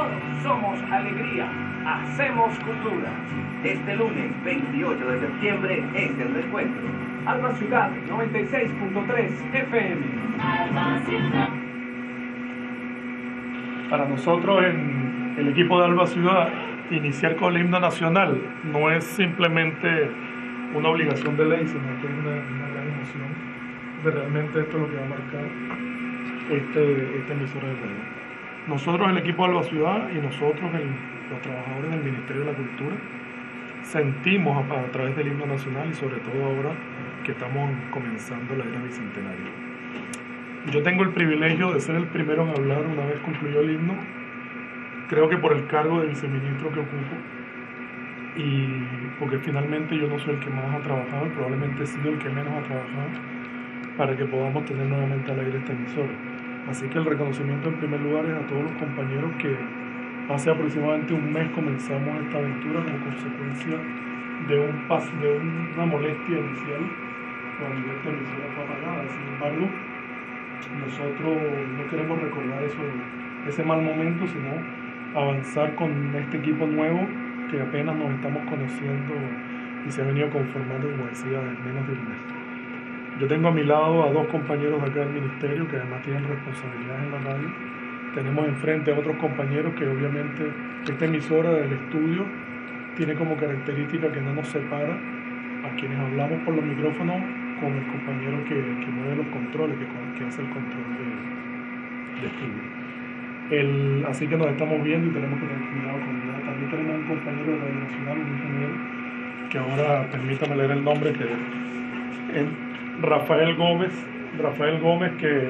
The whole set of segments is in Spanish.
Todos somos alegría. Hacemos cultura. Este lunes 28 de septiembre es el reencuentro. Alba Ciudad 96.3 FM. Alba Ciudad. Para nosotros en el equipo de Alba Ciudad, iniciar con el himno nacional no es simplemente una obligación de ley, sino que es una gran emoción de realmente esto es lo que va a marcar esta emisora de radio. Nosotros, el equipo de Alba Ciudad, y nosotros, los trabajadores del Ministerio de la Cultura, sentimos a través del himno nacional y sobre todo ahora que estamos comenzando la era bicentenaria. Yo tengo el privilegio de ser el primero en hablar una vez concluido el himno, creo que por el cargo de viceministro que ocupo, y porque finalmente yo no soy el que más ha trabajado, probablemente he sido el que menos ha trabajado para que podamos tener nuevamente al aire esta emisora. Así que el reconocimiento en primer lugar es a todos los compañeros que hace aproximadamente un mes comenzamos esta aventura como consecuencia de una molestia inicial cuando esta emisora fue apagada. Sin embargo, nosotros no queremos recordar ese mal momento, sino avanzar con este equipo nuevo que apenas nos estamos conociendo y se ha venido conformando, como decía, en menos de un mes. Yo tengo a mi lado a dos compañeros de acá del ministerio que además tienen responsabilidades en la radio. Tenemos enfrente a otros compañeros que obviamente esta emisora del estudio tiene como característica que no nos separa a quienes hablamos por los micrófonos con el compañero que mueve los controles, que hace el control de estudio. Así que nos estamos viendo y tenemos que tener cuidado con él. También tenemos un compañero de Radio Nacional, un ingeniero, que ahora permítame leer el nombre, que es Rafael Gómez, que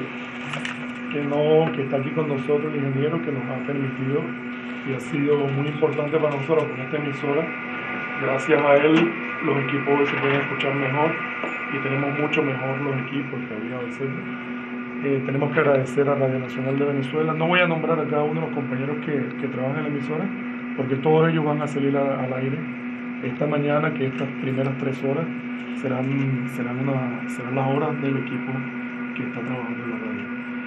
está aquí con nosotros, el ingeniero, que nos ha permitido y ha sido muy importante para nosotros con esta emisora. Gracias a él los equipos se pueden escuchar mejor y tenemos mucho mejor los equipos que había a veces. Tenemos que agradecer a Radio Nacional de Venezuela. No voy a nombrar a cada uno de los compañeros que trabajan en la emisora, porque todos ellos van a salir al aire esta mañana, que estas primeras 3 horas serán las horas del equipo que está trabajando en la radio.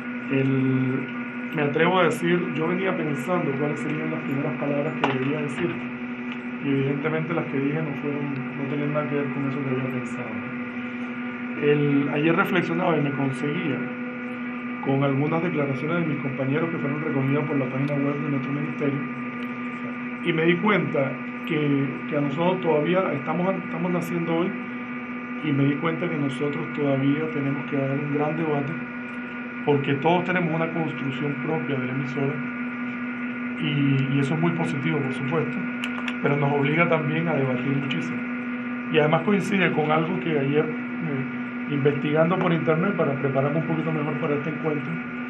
Me atrevo a decir, yo venía pensando cuáles serían las primeras palabras que debía decir, y evidentemente las que dije no tenían nada que ver con eso que había pensado. Ayer reflexionaba y me conseguía con algunas declaraciones de mis compañeros que fueron recogidas por la página web de nuestro ministerio, y me di cuenta que a nosotros todavía estamos naciendo hoy, y me di cuenta que nosotros todavía tenemos que dar un gran debate, porque todos tenemos una construcción propia de la emisora, y eso es muy positivo, por supuesto, pero nos obliga también a debatir muchísimo. Y además coincide con algo que ayer, investigando por internet para prepararme un poquito mejor para este encuentro,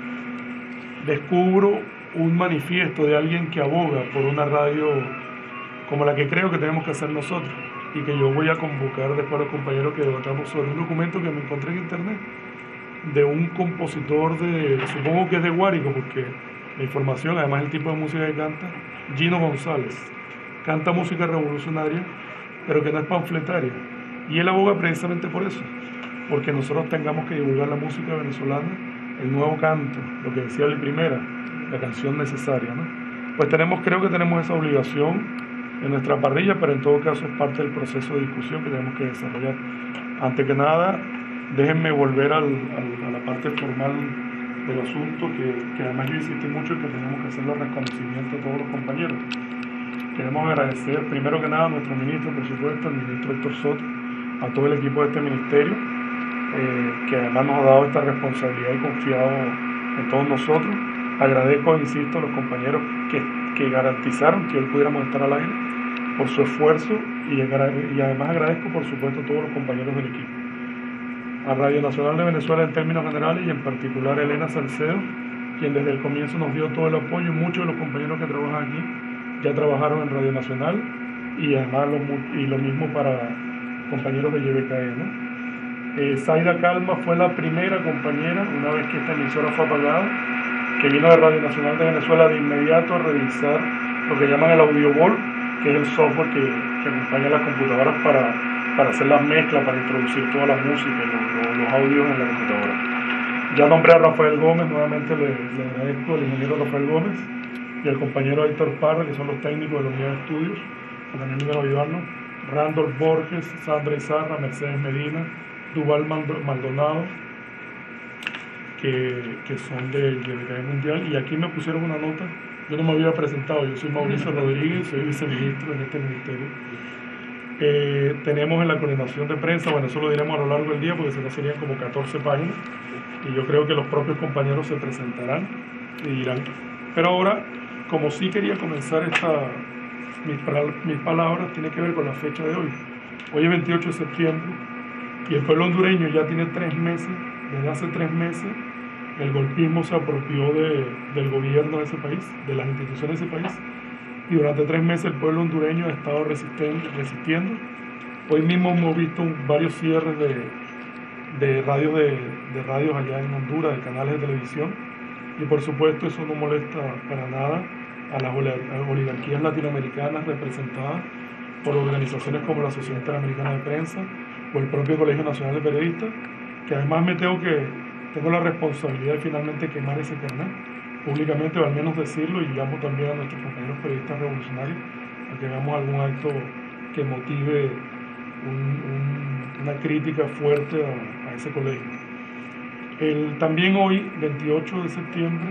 descubro un manifiesto de alguien que aboga por una radio como la que creo que tenemos que hacer nosotros, y que yo voy a convocar después a los compañeros que debatamos sobre un documento que me encontré en internet de un compositor supongo que es de Guárico, porque la información, además el tipo de música que canta, Gino González, canta música revolucionaria, pero que no es panfletaria, y él aboga precisamente por eso, porque nosotros tengamos que divulgar la música venezolana, el nuevo canto, lo que decía la primera, la canción necesaria, ¿no? Pues creo que tenemos esa obligación en nuestra parrilla, pero en todo caso es parte del proceso de discusión que tenemos que desarrollar. Antes que nada, déjenme volver a la parte formal del asunto, que además yo insistí mucho en que tenemos que hacerle reconocimiento a todos los compañeros. Queremos agradecer primero que nada a nuestro ministro, por supuesto, al ministro Héctor Soto, a todo el equipo de este ministerio, que además nos ha dado esta responsabilidad y confiado en todos nosotros. Agradezco, insisto, a los compañeros que garantizaron que hoy pudiéramos estar al aire por su esfuerzo, y además agradezco, por supuesto, a todos los compañeros del equipo. A Radio Nacional de Venezuela en términos generales, y en particular a Elena Salcedo, quien desde el comienzo nos dio todo el apoyo. Muchos de los compañeros que trabajan aquí ya trabajaron en Radio Nacional, y además lo mismo para compañeros de YBKE, ¿no? Zaida Calma fue la primera compañera, una vez que esta emisora fue apagada, que vino de Radio Nacional de Venezuela de inmediato a revisar lo que llaman el AudioBall, que es el software que acompaña a las computadoras para hacer las mezclas, para introducir toda la música y los audios en la computadora. Ya nombré a Rafael Gómez, nuevamente le agradezco al ingeniero Rafael Gómez, y el compañero Héctor Parra, que son los técnicos de la unidad de estudios, que también vienen a ayudarnos, Randolph Borges, Sandra Izarra, Mercedes Medina, Duval Maldonado, que son de Cadena Mundial. Y aquí me pusieron una nota, yo no me había presentado, yo soy Mauricio Rodríguez, soy viceministro en este ministerio. Tenemos en la coordinación de prensa, bueno, eso lo diremos a lo largo del día porque si no serían como 14 páginas y yo creo que los propios compañeros se presentarán y dirán. Pero ahora, como sí quería comenzar mis palabras, tiene que ver con la fecha de hoy. Hoy es 28 de septiembre y el pueblo hondureño ya tiene 3 meses, desde hace 3 meses, el golpismo se apropió del gobierno de ese país, de las instituciones de ese país, y durante 3 meses el pueblo hondureño ha estado resistiendo. Hoy mismo hemos visto varios cierres de radios allá en Honduras, de canales de televisión, y por supuesto eso no molesta para nada a las oligarquías latinoamericanas representadas por organizaciones como la Sociedad Interamericana de Prensa o el propio Colegio Nacional de Periodistas, que además tengo la responsabilidad de finalmente quemar ese carnet públicamente, o al menos decirlo, y llamo también a nuestros compañeros periodistas revolucionarios a que hagamos algún acto que motive una crítica fuerte a ese colegio. También hoy, 28 de septiembre,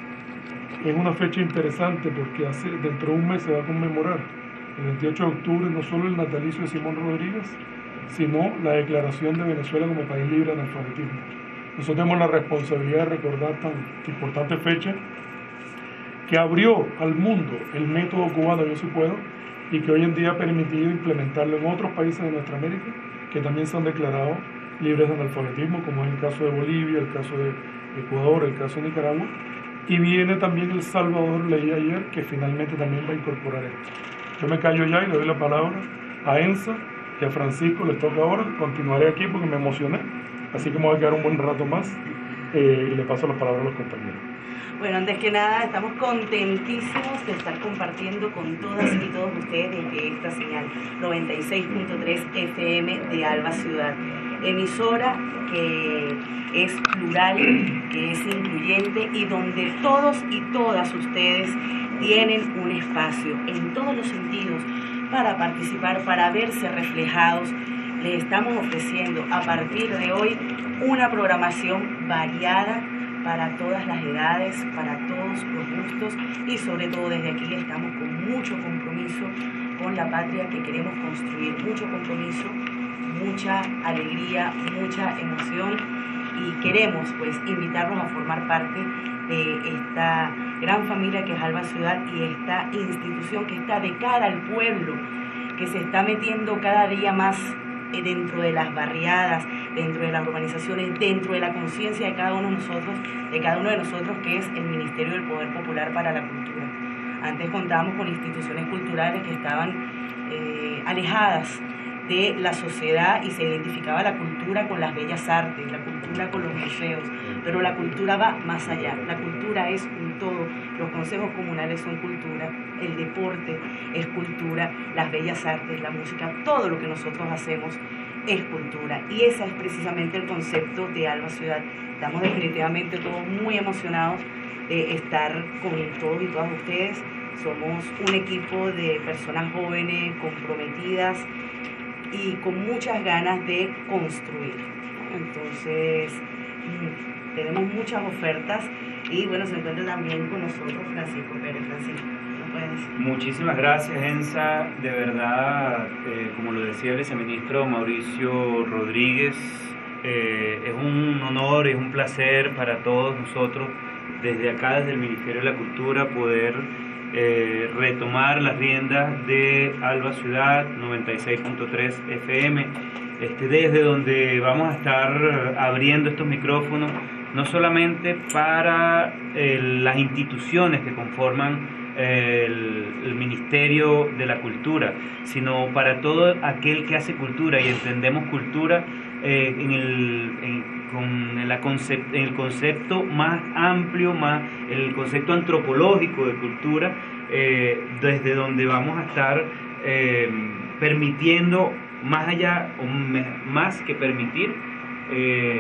es una fecha interesante porque dentro de un mes se va a conmemorar el 28 de octubre no solo el natalicio de Simón Rodríguez, sino la declaración de Venezuela como país libre de analfabetismo. Nosotros tenemos la responsabilidad de recordar tan importante fecha que abrió al mundo el método cubano Yo Sí Puedo y que hoy en día ha permitido implementarlo en otros países de nuestra América que también se han declarado libres de analfabetismo, como es el caso de Bolivia, el caso de Ecuador, el caso de Nicaragua, y viene también El Salvador, leí ayer, que finalmente también va a incorporar esto. Yo me callo ya y le doy la palabra a Ensa y a Francisco, les toca ahora, continuaré aquí porque me emocioné, así que me voy a quedar un buen rato más y le paso las palabras a los compañeros. Bueno, antes que nada, estamos contentísimos de estar compartiendo con todas y todos ustedes desde esta señal 96.3 FM de Alba Ciudad, emisora que es plural, que es incluyente y donde todos y todas ustedes tienen un espacio en todos los sentidos para participar, para verse reflejados. Les estamos ofreciendo a partir de hoy una programación variada para todas las edades, para todos los gustos y sobre todo desde aquí estamos con mucho compromiso con la patria que queremos construir, mucho compromiso, mucha alegría, mucha emoción y queremos pues invitarlos a formar parte de esta gran familia que es Alba Ciudad y esta institución que está de cara al pueblo, que se está metiendo cada día más dentro de las barriadas, dentro de las urbanizaciones, dentro de la conciencia de cada uno de nosotros, que es el Ministerio del Poder Popular para la Cultura. Antes contábamos con instituciones culturales que estaban alejadas de la sociedad y se identificaba la cultura con las bellas artes, la cultura con los museos, pero la cultura va más allá, la cultura es un todo, los consejos comunales son cultura, el deporte es cultura, las bellas artes, la música, todo lo que nosotros hacemos es cultura y ese es precisamente el concepto de Alba Ciudad. Estamos definitivamente todos muy emocionados de estar con todos y todas ustedes, somos un equipo de personas jóvenes, comprometidas, y con muchas ganas de construir. Entonces, tenemos muchas ofertas y bueno, se encuentra también con nosotros Francisco Pérez. Francisco, ¿no puedes decir? Muchísimas gracias, Ensa. De verdad, como lo decía el viceministro Mauricio Rodríguez, es un honor, es un placer para todos nosotros, desde acá, desde el Ministerio de la Cultura, poder retomar las riendas de Alba Ciudad 96.3 FM, desde donde vamos a estar abriendo estos micrófonos, no solamente para las instituciones que conforman el Ministerio de la Cultura, sino para todo aquel que hace cultura, y entendemos cultura en el concepto más amplio, el concepto antropológico de cultura, desde donde vamos a estar permitiendo, más allá, o más que permitir,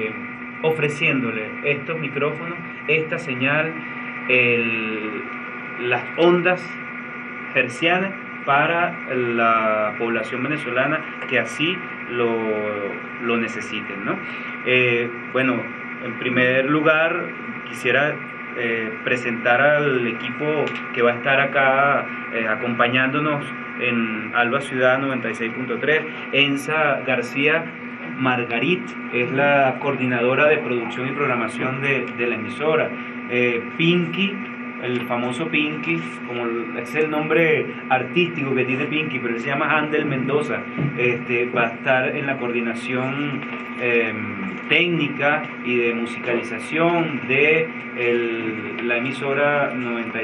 ofreciéndole estos micrófonos, esta señal, las ondas hertzianas para la población venezolana que así lo necesiten, ¿no? Bueno, en primer lugar quisiera presentar al equipo que va a estar acá acompañándonos en Alba Ciudad 96.3. Ensa García Margarit es la coordinadora de producción y programación de la emisora. Pinky, el famoso Pinky, como es el nombre artístico que tiene Pinky, pero él se llama Andel Mendoza, va a estar en la coordinación técnica y de musicalización de la emisora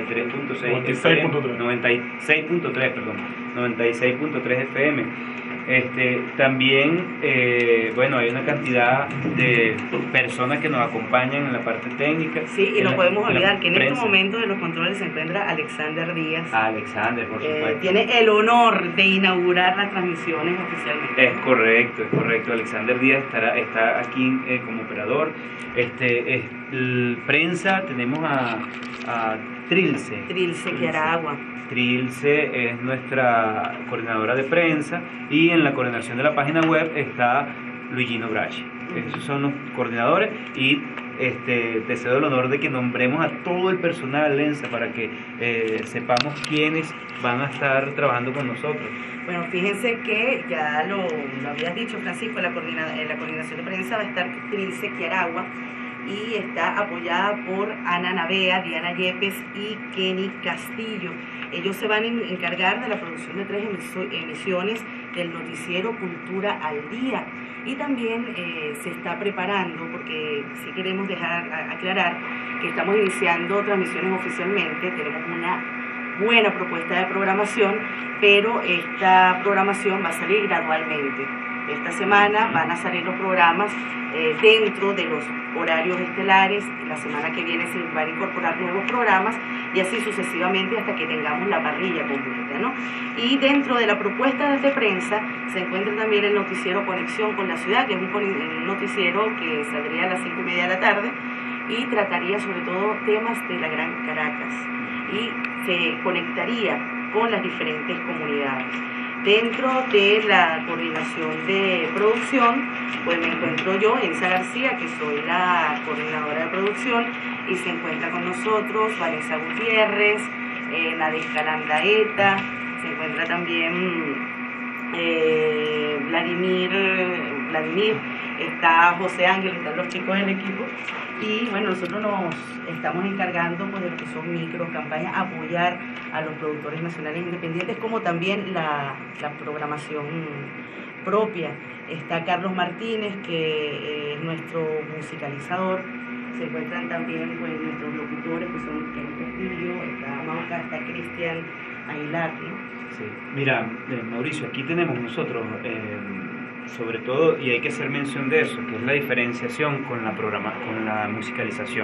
96.3 FM. También, bueno, hay una cantidad de personas que nos acompañan en la parte técnica. Sí, y no podemos olvidar que en este momento de los controles se encuentra Alexander Díaz. Alexander, por supuesto. Tiene el honor de inaugurar las transmisiones oficialmente. Es correcto. Alexander Díaz está aquí como operador. Prensa, tenemos a Trilce. Trilce Quiaragua. Trilce es nuestra coordinadora de prensa, y en la coordinación de la página web está Luigino Bracci. Esos son los coordinadores, y te cedo el honor de que nombremos a todo el personal Lensa para que sepamos quiénes van a estar trabajando con nosotros. Bueno, fíjense que ya lo habías dicho, Francisco, en la coordinación de prensa va a estar Trilce Quiaragua, y está apoyada por Ana Navea, Diana Yepes y Kenny Castillo. Ellos se van a encargar de la producción de 3 emisiones del noticiero Cultura al Día, y también se está preparando, porque sí queremos aclarar que estamos iniciando transmisiones oficialmente. Tenemos una buena propuesta de programación, pero esta programación va a salir gradualmente. Esta semana van a salir los programas dentro de los horarios estelares. La semana que viene se van a incorporar nuevos programas, y así sucesivamente hasta que tengamos la parrilla completa, ¿no? Y dentro de la propuesta de prensa se encuentra también el noticiero Conexión con la Ciudad, que es un noticiero que saldría a las 5:30 de la tarde y trataría sobre todo temas de la Gran Caracas, y se conectaría con las diferentes comunidades. Dentro de la coordinación de producción, pues me encuentro yo, Ensa García, que soy la coordinadora de producción, y se encuentra con nosotros Vanessa Gutiérrez, Nadesca Landaeta, se encuentra también Vladimir, está José Ángel, están los chicos del equipo. Y bueno, nosotros nos estamos encargando pues, de lo que son microcampañas, apoyar a los productores nacionales independientes, como también la programación propia. Está Carlos Martínez, que es nuestro musicalizador. Se encuentran también pues, nuestros locutores, que son Kenny Castillo, está Mauca, está Cristian Aguilar, ¿no? Sí. Mira, Mauricio, aquí tenemos nosotros... sobre todo, y hay que hacer mención de eso, que es la diferenciación con la musicalización.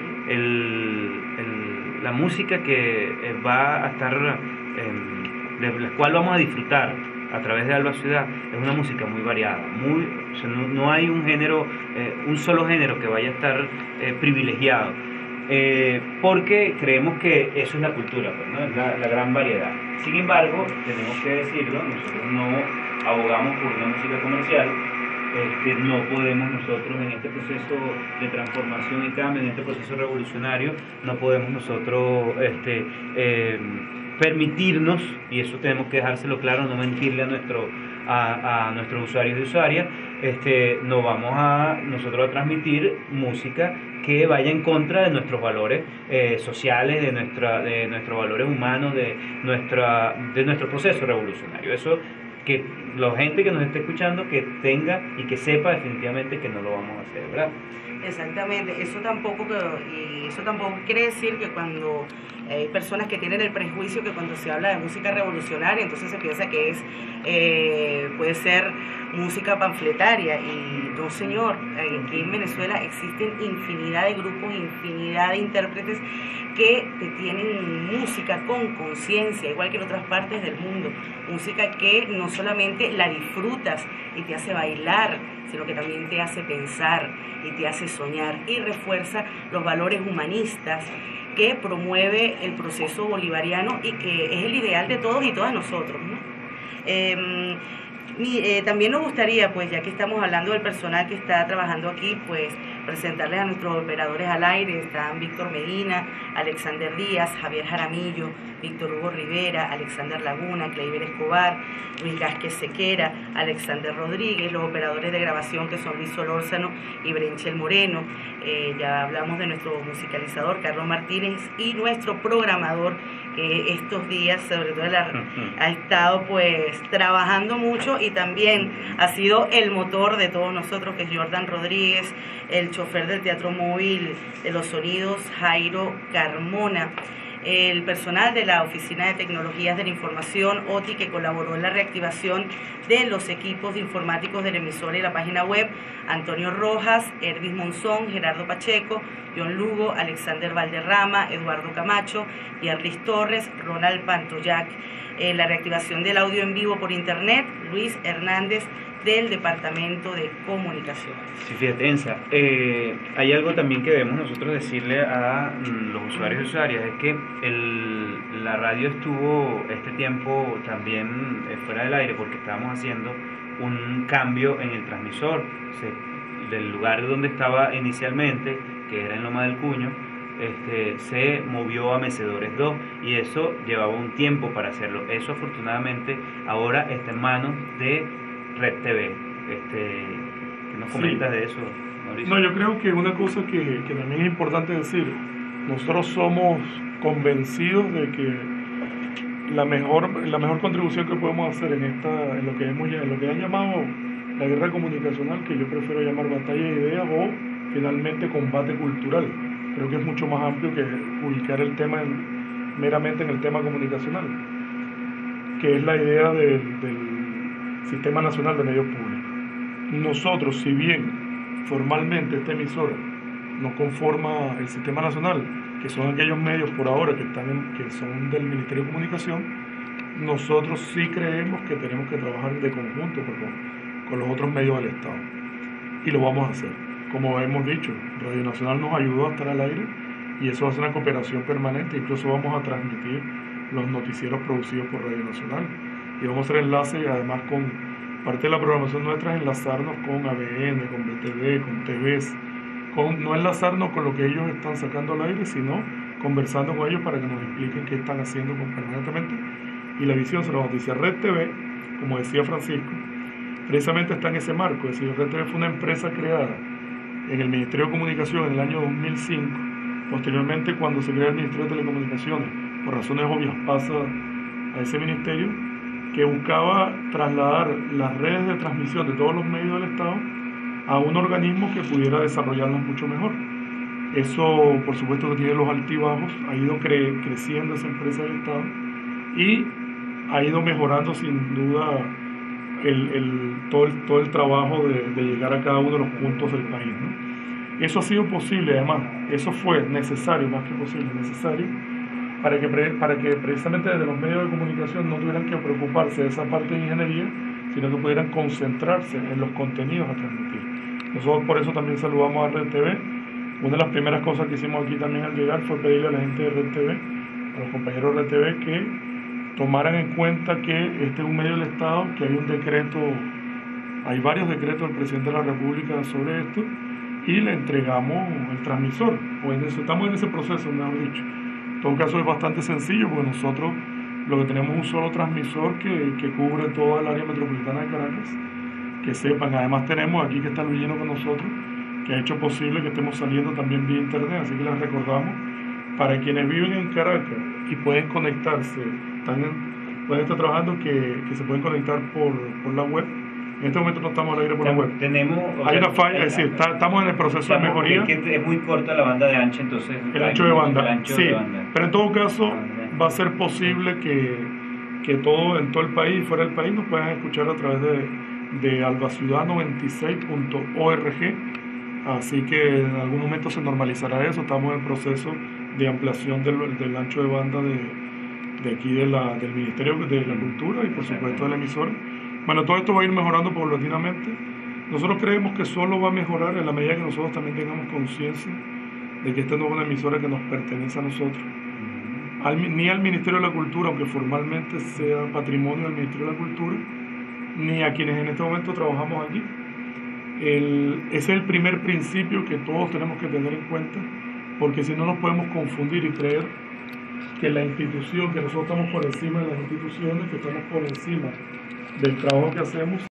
La música que va a estar, de la cual vamos a disfrutar a través de Alba Ciudad, es una música muy variada, o sea, no hay un género, un solo género que vaya a estar privilegiado, porque creemos que eso es la cultura, pues, ¿no? Es la gran variedad. Sin embargo, tenemos que decirlo, nosotros no abogamos por una música comercial. No podemos nosotros en este proceso de transformación y cambio, en este proceso revolucionario, no podemos nosotros permitirnos, y eso tenemos que dejárselo claro, no mentirle a nuestros usuarios y usuarias. No vamos nosotros a transmitir música que vaya en contra de nuestros valores sociales, de nuestros valores humanos, de nuestro proceso revolucionario. Eso, que la gente que nos esté escuchando que tenga y que sepa definitivamente que no lo vamos a hacer, ¿verdad? Exactamente, eso tampoco quiere decir que cuando hay personas que tienen el prejuicio que cuando se habla de música revolucionaria entonces se piensa que puede ser música panfletaria, y no, señor. Aquí en Venezuela existen infinidad de grupos, infinidad de intérpretes que te tienen música con conciencia, igual que en otras partes del mundo, música que no solamente la disfrutas y te hace bailar, sino que también te hace pensar y te hace soñar y refuerza los valores humanistas que promueve el proceso bolivariano y que es el ideal de todos y todas nosotros, ¿no? También nos gustaría, pues ya que estamos hablando del personal que está trabajando aquí, pues presentarles a nuestros operadores al aire. Están Víctor Medina, Alexander Díaz, Javier Jaramillo, Víctor Hugo Rivera, Alexander Laguna, Kleiber Escobar, Luis Vázquez Sequera, Alexander Rodríguez, los operadores de grabación que son Luis Solórzano y Brenchel Moreno. Ya hablamos de nuestro musicalizador Carlos Martínez y nuestro programador, que estos días sobre todo ha estado pues trabajando mucho y también ha sido el motor de todos nosotros, que es Jordan Rodríguez, el chofer del Teatro Móvil de los Sonidos Jairo Carmona, el personal de la Oficina de Tecnologías de la Información, OTI, que colaboró en la reactivación de los equipos de informáticos de la emisora y la página web, Antonio Rojas, Ervis Monzón, Gerardo Pacheco, John Lugo, Alexander Valderrama, Eduardo Camacho, Yarlis Torres, Ronald Pantoyac. La reactivación del audio en vivo por internet, Luis Hernández, del Departamento de Comunicación. Sí, fíjate, Ensa, hay algo también que debemos nosotros decirle a los usuarios y usuarias, es que la radio estuvo este tiempo también fuera del aire porque estábamos haciendo un cambio en el transmisor, del lugar donde estaba inicialmente, que era en Loma del Cuño, se movió a Mecedores 2 y eso llevaba un tiempo para hacerlo. Eso afortunadamente ahora está en manos de Red TV. ¿Qué nos comentas de eso, Mauricio? No, yo creo que una cosa que también es importante decir, nosotros somos convencidos de que la mejor contribución que podemos hacer en lo que han llamado la guerra comunicacional, que yo prefiero llamar batalla de ideas o finalmente combate cultural. Creo que es mucho más amplio que ubicar el tema meramente en el tema comunicacional, que es la idea del Sistema Nacional de Medios Públicos. Nosotros, si bien formalmente esta emisora no conforma el Sistema Nacional, que son aquellos medios por ahora que son del Ministerio de Comunicación, nosotros sí creemos que tenemos que trabajar de conjunto con los otros medios del Estado. Y lo vamos a hacer. Como hemos dicho, Radio Nacional nos ayudó a estar al aire y eso va a ser una cooperación permanente. Incluso vamos a transmitir los noticieros producidos por Radio Nacional. Y vamos a hacer enlace y además con parte de la programación nuestra, enlazarnos con ABN, con BTV, con TVs, no enlazarnos con lo que ellos están sacando al aire, sino conversando con ellos para que nos expliquen qué están haciendo permanentemente. Y la visión se la noticia. Red TV, como decía Francisco, precisamente está en ese marco. Es decir, Red TV fue una empresa creada en el Ministerio de Comunicación en el año 2005. Posteriormente, cuando se crea el Ministerio de Telecomunicaciones, por razones obvias pasa a ese ministerio, que buscaba trasladar las redes de transmisión de todos los medios del Estado a un organismo que pudiera desarrollarlas mucho mejor. Eso, por supuesto, que tiene los altibajos, ha ido creciendo esa empresa del Estado y ha ido mejorando sin duda todo el trabajo de llegar a cada uno de los puntos del país, ¿no? Eso ha sido posible, además, eso fue necesario, más que posible, necesario, para que precisamente desde los medios de comunicación no tuvieran que preocuparse de esa parte de ingeniería, sino que pudieran concentrarse en los contenidos a transmitir. Nosotros por eso también saludamos a Red TV. Una de las primeras cosas que hicimos aquí también al llegar fue pedirle a la gente de Red TV, a los compañeros de Red TV, que tomaran en cuenta que este es un medio del Estado, que hay un decreto, hay varios decretos del presidente de la República sobre esto, y le entregamos el transmisor. Estamos en ese proceso, mejor dicho. En todo caso es bastante sencillo, porque nosotros lo que tenemos es un solo transmisor que cubre toda el área metropolitana de Caracas. Que sepan, además tenemos aquí que está Luisino con nosotros, que ha hecho posible que estemos saliendo también vía internet, así que les recordamos, para quienes viven en Caracas y pueden conectarse, pueden estar trabajando, que se pueden conectar por la web. En este momento no estamos al aire por la web. Hay una falla, es decir, estamos en el proceso de mejoría. Es muy corta la banda de ancho, entonces. El ancho de banda, sí. Pero en todo caso va a ser posible que en todo el país y fuera del país nos puedan escuchar a través de albaciudad96.org. Así que en algún momento se normalizará eso. Estamos en el proceso de ampliación del ancho de banda de aquí del Ministerio de la Cultura y por supuesto de la emisora. Bueno, todo esto va a ir mejorando paulatinamente. Nosotros creemos que solo va a mejorar en la medida que nosotros también tengamos conciencia de que esta no es una emisora que nos pertenece a nosotros. Ni al Ministerio de la Cultura, aunque formalmente sea patrimonio del Ministerio de la Cultura, ni a quienes en este momento trabajamos aquí. Ese es el primer principio que todos tenemos que tener en cuenta, porque si no nos podemos confundir y creer que la institución, que nosotros estamos por encima de las instituciones, que estamos por encima del trabajo que hacemos.